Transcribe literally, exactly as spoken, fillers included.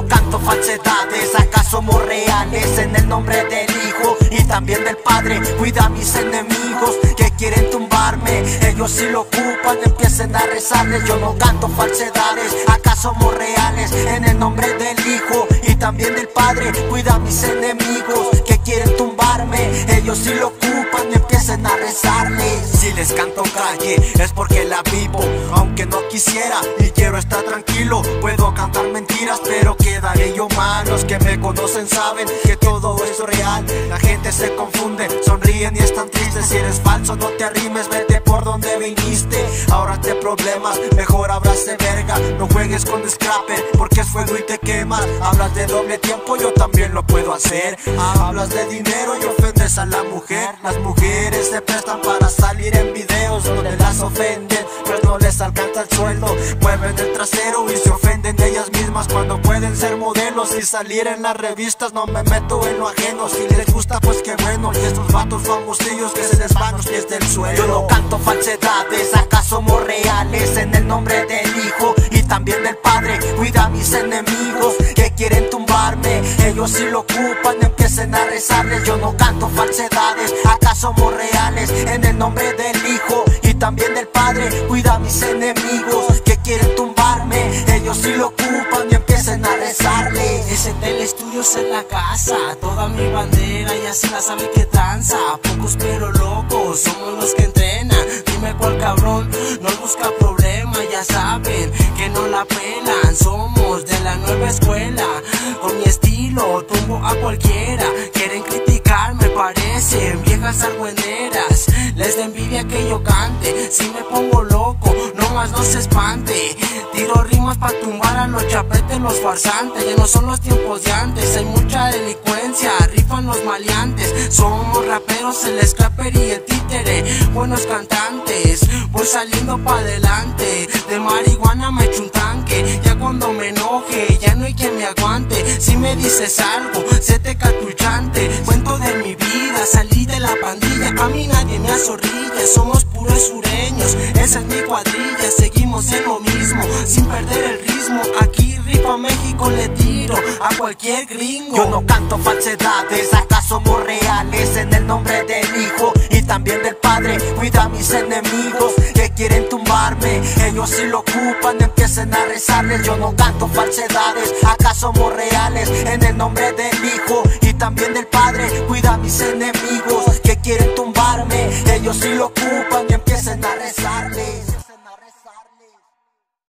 canto falsedades, acá somos reales. En el nombre del Hijo y también del Padre, cuida a mis enemigos que quieren tumbarme. Ellos si lo ocupan empiecen a rezarles. Yo no canto falsedades, acá somos reales. En el nombre del Hijo y también del Padre, cuida a mis enemigos que quieren tumbarme. Ellos si lo ocupan empiecen a rezarles. Si les canto calle es porque la vivo, aunque no quisiera y quiero estar tranquilo. Puedo cantar mentiras pero quedaré yo mal. Los que me conocen saben que todo es real. La gente se confunde, sonríen y están tristes. Si eres falso no te arrimes, vete por donde viniste. Ahórrate problemas, mejor abrace verga. No juegues con scrapper porque es fuego y te quemas. Hablas de doble tiempo, yo también lo puedo hacer. Hablas de dinero y ofendes a la mujer. Las mujeres se prestan para salir en videos donde las ofenden, pues no les alcanza el sueldo. Mueven el trasero y se ofenden de ellas mismas cuando pueden ser modelos y salir en las revistas. No me meto en lo ajeno, si les gusta pues qué bueno. Y estos vatos famosillos que se les van los pies del suelo. Yo no canto falsedades, acá somos reales. En el nombre del Hijo y también del Padre, cuida a mis enemigos que quieren tumbarme. Ellos si lo ocupan empiecen a rezarles. Yo no canto falsedades, acá somos reales. En el nombre del Hijo y también del Padre, cuida a mis enemigos que quieren tumbarme. Ellos si lo ocupan y empiecen a rezarles. Ese Telestudios en la casa, toda mi bandera ya se la sabe que danza. Pocos pero locos, somos los que entrenan. Dime cuál cabrón no busca problema. Ya saben que no la pelan. Somos de la nueva escuela, con mi estilo tumbo a cualquiera. Quieren criticarme, parecen viejas argüenderas. Les da envidia que yo cante. Si me pongo loco, no más no se espante. Tiro rimas pa' tumbar a los chapetes, los farsantes. Ya no son los tiempos de antes, hay mucha delincuencia, rifan los maleantes. Somos raperos, el scrapper y el títere, buenos cantantes. Voy saliendo pa' adelante, de marihuana me echo un tanque. Ya cuando me enoje, ya no hay quien me aguante. Si me dices algo, se te cartuchante. Cuento de mi vida, salí de la pandilla, a mí nadie me azorrilla. Somos puros sureños, esa es mi cuadrilla. Seguimos en lo mismo, sin perder el ritmo. Aquí rifa México, le tiro a cualquier gringo. Yo no canto falsedades, acá somos reales. En el nombre del Hijo y también del Padre, cuida a mis enemigos que quieren tumbarme. Ellos si lo ocupan empiecen a rezarles. Yo no canto falsedades, acá somos reales. En el nombre del Hijo y también del Padre, cuida a mis enemigos